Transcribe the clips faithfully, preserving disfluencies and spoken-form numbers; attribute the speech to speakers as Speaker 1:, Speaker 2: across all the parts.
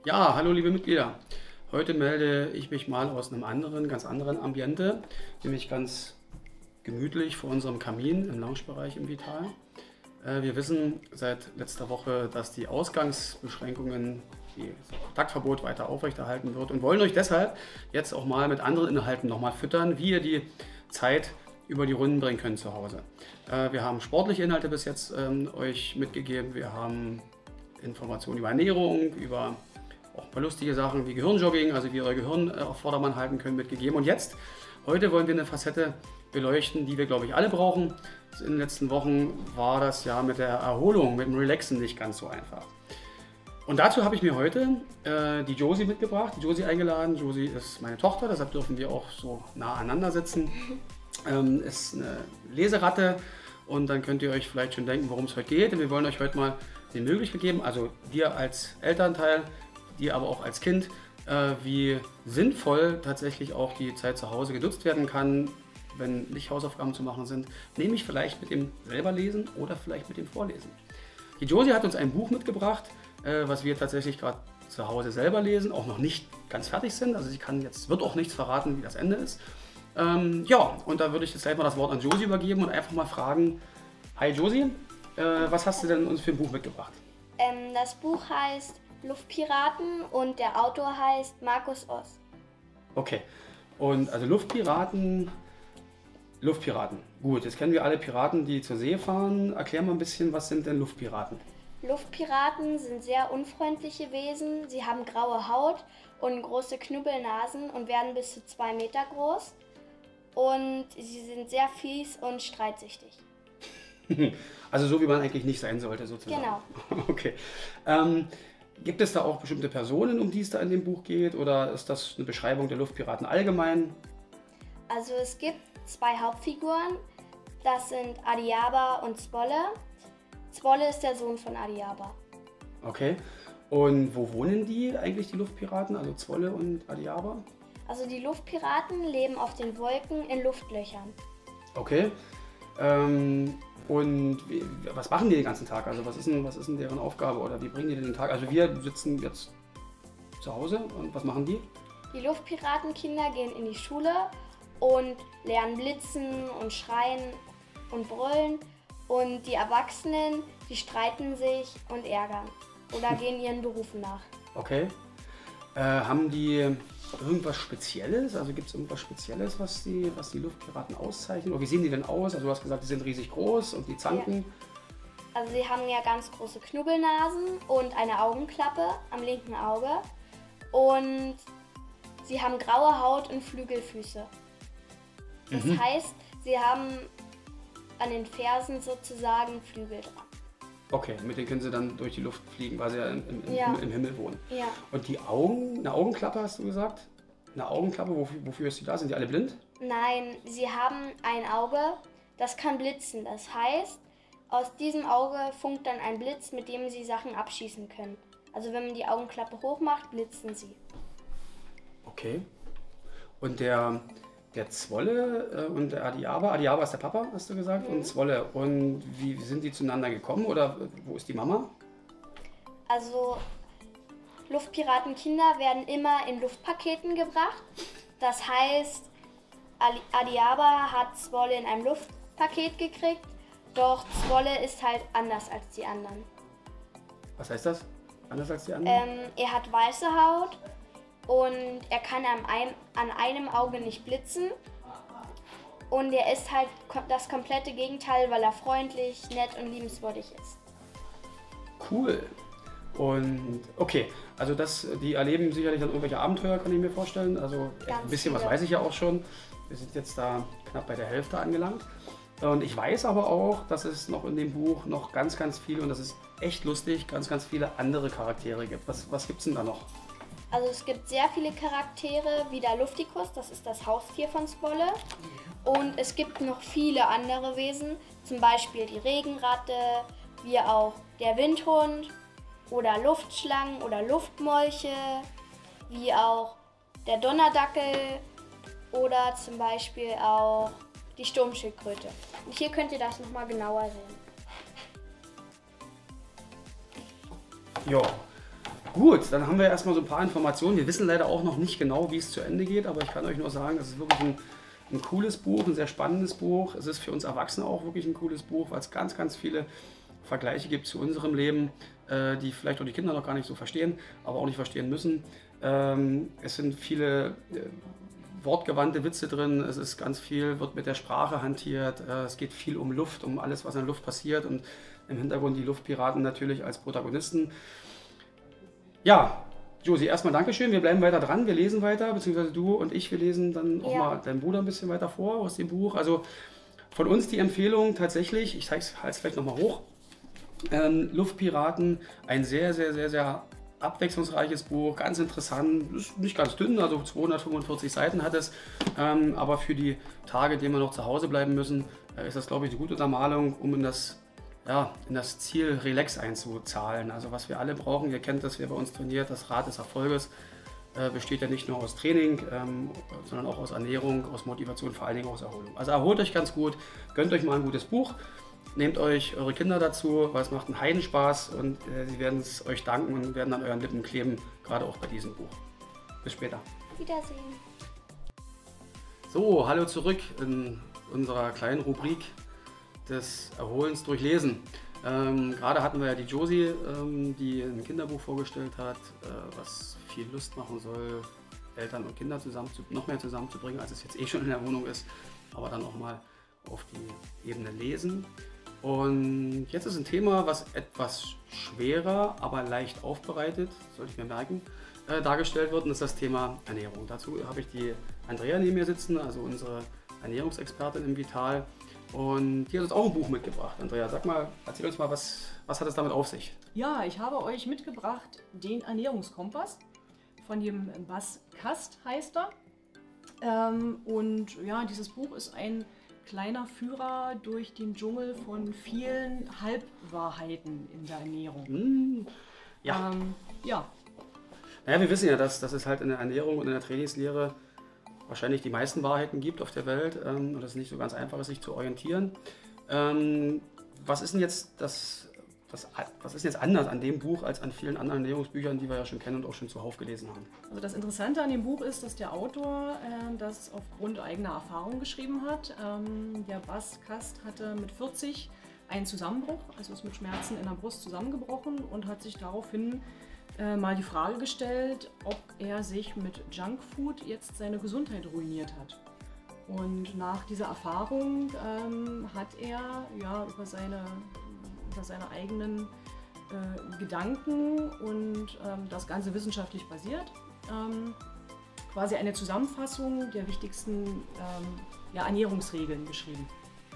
Speaker 1: Ja, hallo liebe Mitglieder. Heute melde ich mich mal aus einem anderen, ganz anderen Ambiente, nämlich ganz gemütlich vor unserem Kamin im Loungebereich im Vital. Äh, Wir wissen seit letzter Woche, dass die Ausgangsbeschränkungen, das Kontaktverbot weiter aufrechterhalten wird und wollen euch deshalb jetzt auch mal mit anderen Inhalten nochmal füttern, wie ihr die Zeit über die Runden bringen könnt zu Hause. Äh, Wir haben sportliche Inhalte bis jetzt ähm, euch mitgegeben, wir haben Informationen über Ernährung, über auch ein paar lustige Sachen wie Gehirnjogging, also wie ihr euer Gehirn auf Vordermann halten könnt, mitgegeben. Und jetzt, heute wollen wir eine Facette beleuchten, die wir, glaube ich, alle brauchen. In den letzten Wochen war das ja mit der Erholung, mit dem Relaxen nicht ganz so einfach. Und dazu habe ich mir heute äh, die Josie mitgebracht, die Josie eingeladen. Josie ist meine Tochter, deshalb dürfen wir auch so nah aneinander sitzen. Ähm, ist eine Leseratte und dann könnt ihr euch vielleicht schon denken, worum es heute geht. Und wir wollen euch heute mal die Möglichkeit geben, also dir als Elternteil, dir aber auch als Kind, äh, wie sinnvoll tatsächlich auch die Zeit zu Hause genutzt werden kann, wenn nicht Hausaufgaben zu machen sind, nämlich vielleicht mit dem selber lesen oder vielleicht mit dem Vorlesen. Die Josie hat uns ein Buch mitgebracht, äh, was wir tatsächlich gerade zu Hause selber lesen, auch noch nicht ganz fertig sind, also sie kann jetzt, wird auch nichts verraten, wie das Ende ist. Ähm, ja, und da würde ich jetzt gleich mal das Wort an Josie übergeben und einfach mal fragen, hi Josie, äh, was hast du denn uns für ein Buch mitgebracht?
Speaker 2: Ähm, das Buch heißt Luftpiraten und der Autor heißt Markus Oss.
Speaker 1: Okay, und also Luftpiraten, Luftpiraten. Gut, jetzt kennen wir alle Piraten, die zur See fahren. Erklär mal ein bisschen, was sind denn Luftpiraten?
Speaker 2: Luftpiraten sind sehr unfreundliche Wesen. Sie haben graue Haut und große Knubbelnasen und werden bis zu zwei Meter groß. Und sie sind sehr fies und streitsüchtig.
Speaker 1: Also so, wie man eigentlich nicht sein sollte, sozusagen.
Speaker 2: Genau.
Speaker 1: Okay. Ähm, gibt es da auch bestimmte Personen, um die es da in dem Buch geht? Oder ist das eine Beschreibung der Luftpiraten allgemein?
Speaker 2: Also es gibt zwei Hauptfiguren. Das sind Adiaba und Zwolle. Zwolle ist der Sohn von Adiaba.
Speaker 1: Okay. Und wo wohnen die eigentlich, die Luftpiraten? Also Zwolle und Adiaba?
Speaker 2: Also die Luftpiraten leben auf den Wolken in Luftlöchern.
Speaker 1: Okay. Ähm, und wie, was machen die den ganzen Tag? Also was ist, denn, was ist denn deren Aufgabe oder wie bringen die den Tag? Also wir sitzen jetzt zu Hause und was machen die?
Speaker 2: Die Luftpiratenkinder gehen in die Schule und lernen blitzen und schreien und brüllen. Und die Erwachsenen, die streiten sich und ärgern oder gehen ihren Berufen nach.
Speaker 1: Okay. Äh, haben die irgendwas Spezielles? Also gibt es irgendwas Spezielles, was die, was die Luftpiraten auszeichnet? Oder wie sehen die denn aus? Also du hast gesagt, die sind riesig groß und die zanken.
Speaker 2: Ja. Also sie haben ja ganz große Knubbelnasen und eine Augenklappe am linken Auge. Und sie haben graue Haut und Flügelfüße. Das
Speaker 1: Mhm.
Speaker 2: heißt, sie haben an den Fersen sozusagen Flügel dran.
Speaker 1: Okay, mit denen können sie dann durch die Luft fliegen, weil sie ja im, im,
Speaker 2: Ja.
Speaker 1: im, im Himmel wohnen.
Speaker 2: Ja.
Speaker 1: Und die Augen, eine Augenklappe hast du gesagt? Eine Augenklappe, wofür, wofür ist die da? Sind die alle blind?
Speaker 2: Nein, sie haben ein Auge, das kann blitzen. Das heißt, aus diesem Auge funkt dann ein Blitz, mit dem sie Sachen abschießen können. Also wenn man die Augenklappe hoch macht, blitzen sie.
Speaker 1: Okay. Und der, der Zwolle äh, und der Adiaba, Adiaba ist der Papa, hast du gesagt,
Speaker 2: Mhm.
Speaker 1: und Zwolle. Und wie sind die zueinander gekommen oder wo ist die Mama?
Speaker 2: Also Luftpiratenkinder werden immer in Luftpaketen gebracht. Das heißt, Ali- Adiaba hat Zwolle in einem Luftpaket gekriegt, doch Zwolle ist halt anders als die anderen.
Speaker 1: Was heißt das? Anders als die anderen?
Speaker 2: Ähm, er hat weiße Haut und er kann an einem, an einem Auge nicht blitzen. Und er ist halt ko- das komplette Gegenteil, weil er freundlich, nett und liebenswürdig ist.
Speaker 1: Cool. Und okay, also das, die erleben sicherlich dann irgendwelche Abenteuer, kann ich mir vorstellen. Also echt ein
Speaker 2: Ganz
Speaker 1: bisschen was
Speaker 2: viele.
Speaker 1: weiß ich ja auch schon. Wir sind jetzt da knapp bei der Hälfte angelangt. Und ich weiß aber auch, dass es noch in dem Buch noch ganz, ganz viele, und das ist echt lustig, ganz, ganz viele andere Charaktere gibt. Was, was gibt es denn da noch?
Speaker 2: Also es gibt sehr viele Charaktere, wie der Luftikus, das ist das Haustier von Zwolle. Und es gibt noch viele andere Wesen, zum Beispiel die Regenratte, wie auch der Windhund oder Luftschlangen oder Luftmolche, wie auch der Donnerdackel oder zum Beispiel auch die Sturmschildkröte. Und hier könnt ihr das nochmal genauer sehen.
Speaker 1: Ja, Gut, dann haben wir erstmal so ein paar Informationen. Wir wissen leider auch noch nicht genau, wie es zu Ende geht, aber ich kann euch nur sagen, es ist wirklich ein, ein cooles Buch, ein sehr spannendes Buch. Es ist für uns Erwachsene auch wirklich ein cooles Buch, weil es ganz, ganz viele Vergleiche gibt zu unserem Leben, äh, die vielleicht auch die Kinder noch gar nicht so verstehen, aber auch nicht verstehen müssen. Ähm, es sind viele äh, wortgewandte Witze drin, es ist ganz viel, wird mit der Sprache hantiert, äh, es geht viel um Luft, um alles, was in der Luft passiert und im Hintergrund die Luftpiraten natürlich als Protagonisten. Ja, Josie, erstmal Dankeschön. Wir bleiben weiter dran, wir lesen weiter, beziehungsweise du und ich, wir lesen dann auch ja. mal deinen Bruder ein bisschen weiter vor aus dem Buch. Also von uns die Empfehlung tatsächlich, ich zeige es vielleicht nochmal hoch, ähm, Luftpiraten, ein sehr, sehr, sehr, sehr abwechslungsreiches Buch, ganz interessant, ist nicht ganz dünn, also zweihundertfünfundvierzig Seiten hat es, ähm, aber für die Tage, in denen wir noch zu Hause bleiben müssen, äh, ist das, glaube ich, eine gute Untermalung, um in das Ja, in das Ziel Relax einzuzahlen. Also was wir alle brauchen, ihr kennt das, wer bei uns trainiert, das Rad des Erfolges äh, besteht ja nicht nur aus Training, ähm, sondern auch aus Ernährung, aus Motivation, vor allen Dingen aus Erholung. Also erholt euch ganz gut, gönnt euch mal ein gutes Buch, nehmt euch eure Kinder dazu, weil es macht einen Heidenspaß und äh, sie werden es euch danken und werden an euren Lippen kleben, gerade auch bei diesem Buch. Bis später.
Speaker 2: Wiedersehen.
Speaker 1: So, hallo zurück in unserer kleinen Rubrik des Erholens durch Lesen. Ähm, gerade hatten wir ja die Josie, ähm, die ein Kinderbuch vorgestellt hat, äh, was viel Lust machen soll, Eltern und Kinder zusammen zu, noch mehr zusammenzubringen, als es jetzt eh schon in der Wohnung ist, aber dann auch mal auf die Ebene lesen. Und jetzt ist ein Thema, was etwas schwerer, aber leicht aufbereitet, sollte ich mir merken, äh, dargestellt wird, und das ist das Thema Ernährung. Dazu habe ich die Andrea neben mir sitzen, also unsere Ernährungsexpertin im Vital. Und die hat uns auch ein Buch mitgebracht. Andrea, sag mal, erzähl uns mal, was, was hat es damit auf sich?
Speaker 3: Ja, ich habe euch mitgebracht den Ernährungskompass von dem Bas Kast, heißt er. Ähm, und ja, dieses Buch ist ein kleiner Führer durch den Dschungel von vielen Halbwahrheiten in der Ernährung.
Speaker 1: Mmh, ja.
Speaker 3: Ähm, ja.
Speaker 1: Naja, wir wissen ja, dass, dass es halt in der Ernährung und in der Trainingslehre wahrscheinlich die meisten Wahrheiten gibt auf der Welt ähm, und es nicht so ganz einfach ist, sich zu orientieren. Ähm, was ist denn jetzt das, das, was ist jetzt anders an dem Buch als an vielen anderen Ernährungsbüchern, die wir ja schon kennen und auch schon zuhauf gelesen haben?
Speaker 3: Also das Interessante an dem Buch ist, dass der Autor äh, das aufgrund eigener Erfahrung geschrieben hat. Ähm, der Bas Kast hatte mit vierzig einen Zusammenbruch, also ist mit Schmerzen in der Brust zusammengebrochen und hat sich daraufhin Äh, mal die Frage gestellt, ob er sich mit Junkfood jetzt seine Gesundheit ruiniert hat. Und nach dieser Erfahrung ähm, hat er ja über seine, über seine eigenen äh, Gedanken und ähm, das Ganze wissenschaftlich basiert, ähm, quasi eine Zusammenfassung der wichtigsten ähm, ja, Ernährungsregeln geschrieben.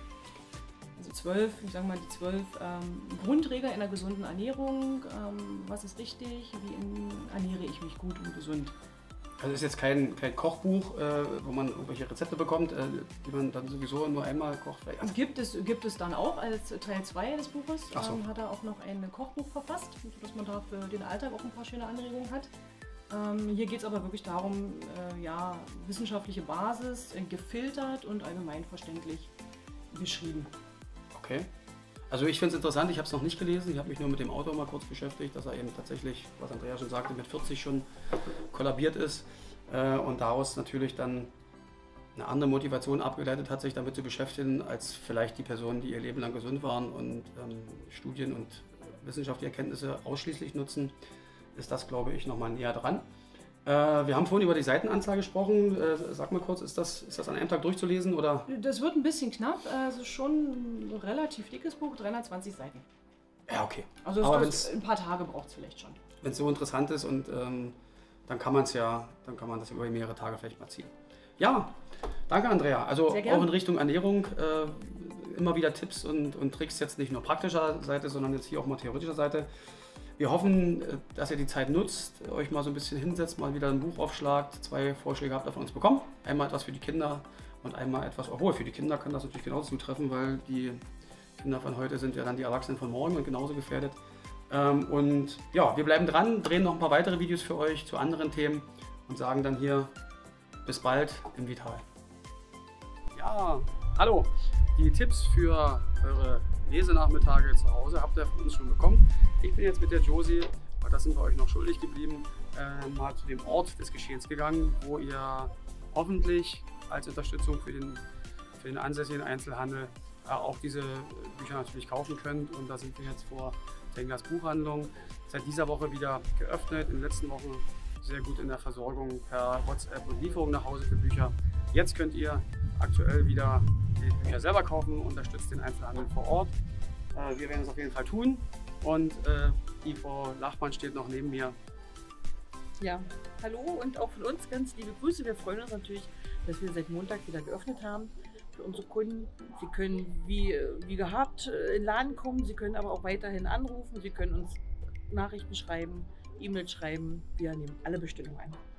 Speaker 3: Also zwölf, ich sage mal die zwölf ähm, Grundregeln einer gesunden Ernährung. Ähm, was ist richtig? Wie in, ernähre ich mich gut und gesund?
Speaker 1: Also ist jetzt kein, kein Kochbuch, äh, wo man irgendwelche Rezepte bekommt, äh, die man dann sowieso nur einmal kocht.
Speaker 3: Also gibt es, gibt es dann auch als Teil zwei des Buches.
Speaker 1: Ach so.
Speaker 3: ähm, hat er auch noch ein Kochbuch verfasst, sodass man da für den Alltag auch ein paar schöne Anregungen hat. Ähm, hier geht es aber wirklich darum, äh, ja, wissenschaftliche Basis, äh, gefiltert und allgemeinverständlich beschrieben.
Speaker 1: Okay. Also ich finde es interessant, ich habe es noch nicht gelesen, ich habe mich nur mit dem Autor mal kurz beschäftigt, dass er eben tatsächlich, was Andrea schon sagte, mit vierzig schon kollabiert ist äh, und daraus natürlich dann eine andere Motivation abgeleitet hat, sich damit zu beschäftigen, als vielleicht die Personen, die ihr Leben lang gesund waren und ähm, Studien und wissenschaftliche Erkenntnisse ausschließlich nutzen, ist das, glaube ich, nochmal näher dran. Äh, wir haben vorhin über die Seitenanzahl gesprochen. Äh, sag mal kurz, ist das, ist das an einem Tag durchzulesen? Oder?
Speaker 3: Das wird ein bisschen knapp. Es ist schon ein relativ dickes Buch, dreihundertzwanzig Seiten.
Speaker 1: Ja, okay.
Speaker 3: Also
Speaker 1: Aber
Speaker 3: das, ein paar Tage braucht es vielleicht schon.
Speaker 1: Wenn es so interessant ist, und ähm, dann kann man es ja, dann kann man das über mehrere Tage vielleicht mal ziehen. Ja, danke Andrea. Also auch in Richtung Ernährung äh, immer wieder Tipps und, und Tricks, jetzt nicht nur praktischer Seite, sondern jetzt hier auch mal theoretischer Seite. Wir hoffen, dass ihr die Zeit nutzt, euch mal so ein bisschen hinsetzt, mal wieder ein Buch aufschlagt. Zwei Vorschläge habt ihr von uns bekommen. Einmal etwas für die Kinder und einmal etwas, obwohl für die Kinder kann das natürlich genauso zutreffen, weil die Kinder von heute sind ja dann die Erwachsenen von morgen und genauso gefährdet. Und ja, wir bleiben dran, drehen noch ein paar weitere Videos für euch zu anderen Themen und sagen dann hier bis bald im Vital. Ja, hallo. Die Tipps für eure Lesenachmittage zu Hause habt ihr von uns schon bekommen. Ich bin jetzt mit der Josie aber das sind wir euch noch schuldig geblieben, äh, mal zu dem Ort des Geschehens gegangen, wo ihr hoffentlich als Unterstützung für den, für den ansässigen Einzelhandel äh, auch diese Bücher natürlich kaufen könnt. Und da sind wir jetzt vor Tenglers Buchhandlung seit dieser Woche wieder geöffnet. In den letzten Wochen sehr gut in der Versorgung per WhatsApp und Lieferung nach Hause für Bücher. Jetzt könnt ihr aktuell wieder die Bücher selber kaufen, unterstützt den Einzelhandel vor Ort. Äh, wir werden es auf jeden Fall tun. Und äh, die Frau Lachmann steht noch neben mir.
Speaker 4: Ja, hallo und auch von uns ganz liebe Grüße. Wir freuen uns natürlich, dass wir seit Montag wieder geöffnet haben für unsere Kunden. Sie können wie, wie gehabt in den Laden kommen, Sie können aber auch weiterhin anrufen, Sie können uns Nachrichten schreiben, E-Mails schreiben. Wir nehmen alle Bestellungen an.